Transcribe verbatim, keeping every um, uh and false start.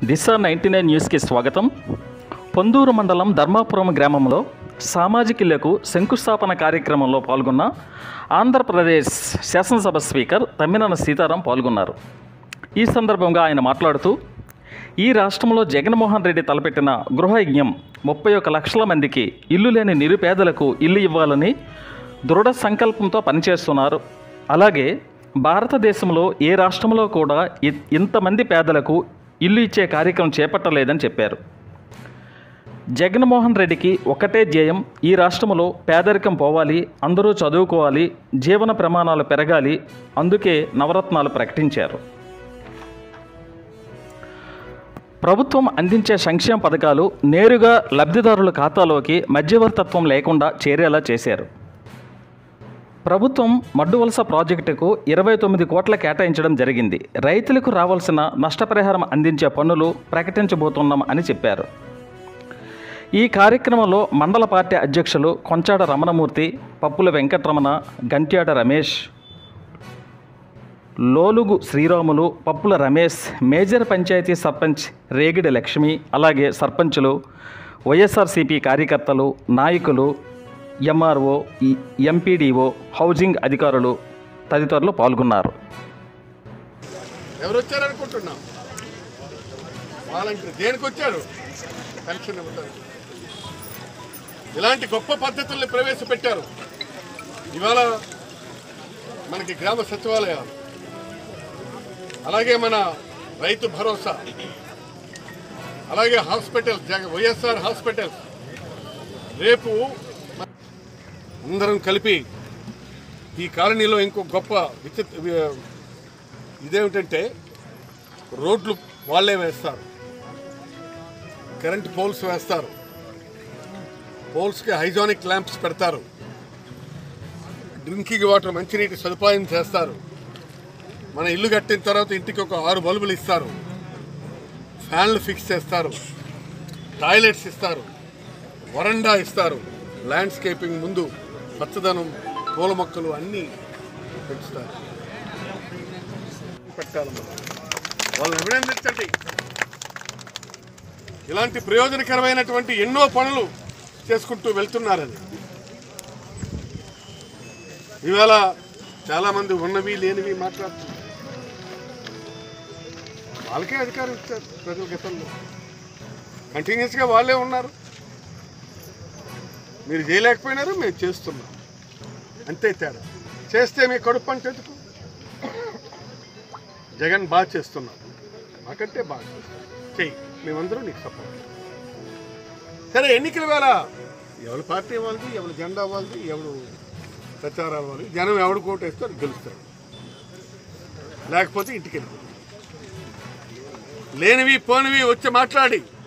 దిశ ninety nine న్యూస్కి స్వాగతం. పొందూరు మండలం ధర్మాపురం గ్రామంలో సామాజికులకు శంకుస్థాపన కార్యక్రమంలో పాల్గొన్న ఆంధ్రప్రదేశ్ శాసనసభ స్పీకర్ తమ్మినేని సీతారాం పాల్గొన్నారు. ఈ సందర్భంగా ఆయన మాట్లాడుతూ, ఈ రాష్ట్రంలో జగన్మోహన్ రెడ్డి తలపెట్టిన గృహయజ్ఞం ముప్పై ఒక్క లక్షల మందికి ఇల్లు లేని నిరుపేదలకు ఇల్లు ఇవ్వాలని దృఢ సంకల్పంతో పనిచేస్తున్నారు. అలాగే భారతదేశంలో ఏ రాష్ట్రంలో కూడా ఇంతమంది పేదలకు ఇల్లు ఇచ్చే కార్యక్రమం చేపట్టలేదని చెప్పారు. జగన్మోహన్ రెడ్డికి ఒకటే ధ్యేయం, ఈ రాష్ట్రంలో పేదరికం పోవాలి, అందరూ చదువుకోవాలి, జీవన ప్రమాణాలు పెరగాలి. అందుకే నవరత్నాలు ప్రకటించారు. ప్రభుత్వం అందించే సంక్షేమ పథకాలు నేరుగా లబ్ధిదారుల ఖాతాలోకి మధ్యవర్తత్వం లేకుండా చేరేలా చేశారు. ప్రభుత్వం మడ్డువలస ప్రాజెక్టుకు ఇరవై తొమ్మిది కోట్ల కేటాయించడం జరిగింది. రైతులకు రావాల్సిన నష్టపరిహారం అందించే పన్నులు ప్రకటించబోతున్నాం అని చెప్పారు. ఈ కార్యక్రమంలో మండల పార్టీ అధ్యక్షులు కొంచాడ రమణమూర్తి, పప్పుల వెంకటరమణ, గంట్యాడ రమేష్, లోలుగు శ్రీరాములు, పప్పుల రమేష్, మేజర్ పంచాయతీ సర్పంచ్ రేగిడి లక్ష్మి, అలాగే సర్పంచులు, వైఎస్ఆర్సీపీ కార్యకర్తలు, నాయకులు, ఎంఆర్ఓ, ఎంపీడీఓ, హౌసింగ్ అధికారులు తదితరులు పాల్గొన్నారు. ఎవరు వచ్చారనుకుంటున్నాం? వాలంటీర్ దేనికి వచ్చారు? పెన్షన్ ఇవ్వడానికి. ఇలాంటి గొప్ప పద్ధతుల్ని ప్రవేశపెట్టారు. ఇవాళ మనకి గ్రామ సచివాలయాలు, అలాగే మన రైతు భరోసా, అలాగే హాస్పిటల్, వైఎస్ఆర్ హాస్పిటల్. రేపు అందరం కలిపి ఈ కాలనీలో ఇంకో గొప్ప విచిత్ర ఇదేమిటంటే, రోడ్లు వాళ్ళే వేస్తారు, కరెంట్ పోల్స్ వేస్తారు, పోల్స్కి హైజానిక్ ల్యాంప్స్ పెడతారు, డ్రింకింగ్ వాటర్ మంచినీటి సదుపాయం చేస్తారు. మన ఇల్లు కట్టిన తర్వాత ఇంటికి ఒక ఆరు బల్బులు ఇస్తారు, ఫ్యాన్లు ఫిక్స్ చేస్తారు, టాయిలెట్స్ ఇస్తారు, వరండా ఇస్తారు, ల్యాండ్స్కేపింగ్ ముందు పచ్చదనం, పూల మొక్కలు అన్నీ పెంచుతారు. పెట్టాలి, వాళ్ళని అభినందించండి. ఇలాంటి ప్రయోజనకరమైనటువంటి ఎన్నో పనులు చేసుకుంటూ వెళ్తున్నారని. ఇవాళ చాలామంది ఉన్నవి లేనివి మాట్లాడుతున్నారు. వాళ్ళకే అధికారం ఇచ్చారు ప్రజల గతంలో, కంటిన్యూస్గా వాళ్ళే ఉన్నారు. మీరు చేయలేకపోయినారు, మేము చేస్తున్నాం, అంతే తేడా. చేస్తే మీ కడుపు అంటే ఎందుకు? జగన్ బాగా చేస్తున్నాం, మాకంటే బాగా చేస్తున్నాం, చెయ్యి, మేమందరం నీకు సపోర్ట్. సరే, ఎన్నికల వేళ ఎవరి పార్టీ వాళ్ళది, ఎవరి జెండా వాళ్ళది, ఎవరు ప్రచారాలు వాళ్ళది, జనం ఎవడు కోటేస్తే అది గెలుస్తాడు, లేకపోతే ఇంటికి వెళ్ళిపోతుంది. లేనివి పోనివి వచ్చి మాట్లాడి